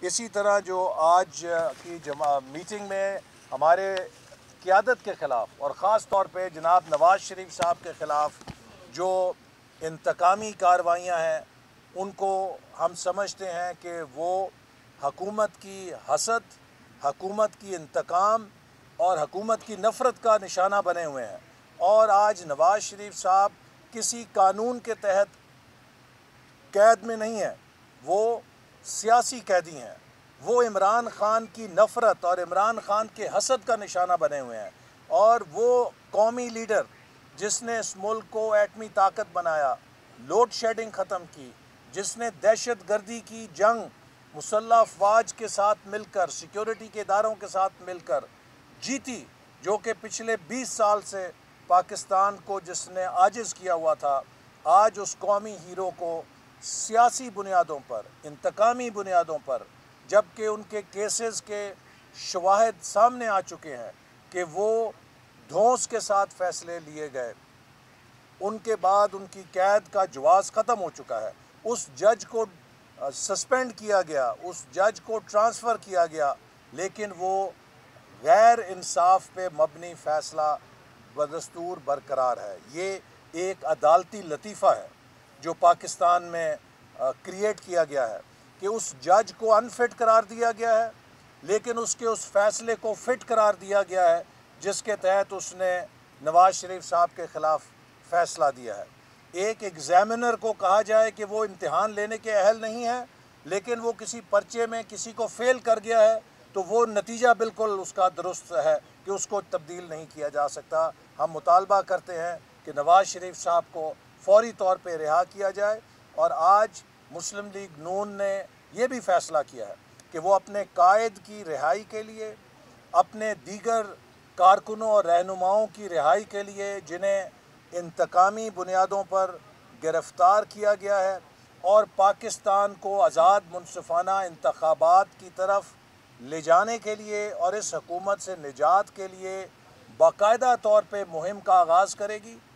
اسی طرح جو آج کی میٹنگ میں ہمارے قیادت کے خلاف اور خاص طور پہ جناب نواز شریف صاحب کے خلاف جو انتقامی کارروائیاں ہیں ان کو ہم سمجھتے ہیں کہ وہ حکومت کی حسد، حکومت کی انتقام اور حکومت کی نفرت کا نشانہ بنے ہوئے ہیں۔ اور آج نواز شریف صاحب کسی قانون کے تحت قید میں نہیں ہیں، وہ سیاسی قیدی ہیں۔ وہ عمران خان کی نفرت اور عمران خان کے حسد کا نشانہ بنے ہوئے ہیں، اور وہ قومی لیڈر جس نے اس ملک کو ایٹمی طاقت بنایا، لوڈ شیڈنگ ختم کی، جس نے دہشت گردی کی جنگ مسلح افواج کے ساتھ مل کر، سیکیورٹی کے اداروں کے ساتھ مل کر جیتی، جو کہ پچھلے 20 سال سے پاکستان کو جس نے عاجز کیا ہوا تھا، آج اس قومی ہیرو کو سیاسی بنیادوں پر، انتقامی بنیادوں پر، جبکہ ان کے کیسز کے شواہد سامنے آ چکے ہیں کہ وہ دھونس کے ساتھ فیصلے لیے گئے، ان کے بعد ان کی قید کا جواز ختم ہو چکا ہے، اس جج کو سسپینڈ کیا گیا، اس جج کو ٹرانسفر کیا گیا، لیکن وہ غیر انصاف پہ مبنی فیصلہ بدستور برقرار ہے۔ یہ ایک عدالتی لطیفہ ہے جو پاکستان میں کریٹ کیا گیا ہے کہ اس جج کو انفٹ قرار دیا گیا ہے، لیکن اس کے اس فیصلے کو فٹ قرار دیا گیا ہے جس کے تحت اس نے نواز شریف صاحب کے خلاف فیصلہ دیا ہے۔ ایک ایگزامینر کو کہا جائے کہ وہ امتحان لینے کے اہل نہیں ہے، لیکن وہ کسی پرچے میں کسی کو فیل کر گیا ہے، تو وہ نتیجہ بالکل اس کا درست ہے کہ اس کو تبدیل نہیں کیا جا سکتا۔ ہم مطالبہ کرتے ہیں کہ نواز شریف صاحب کو فوری طور پہ رہا کیا جائے، اور آج مسلم لیگ نون نے یہ بھی فیصلہ کیا ہے کہ وہ اپنے قائد کی رہائی کے لیے، اپنے دیگر کارکنوں اور رہنماؤں کی رہائی کے لیے جنہیں انتقامی بنیادوں پر گرفتار کیا گیا ہے، اور پاکستان کو آزاد منصفانہ انتخابات کی طرف لے جانے کے لیے اور اس حکومت سے نجات کے لیے باقاعدہ طور پہ مہم کا آغاز کرے گی۔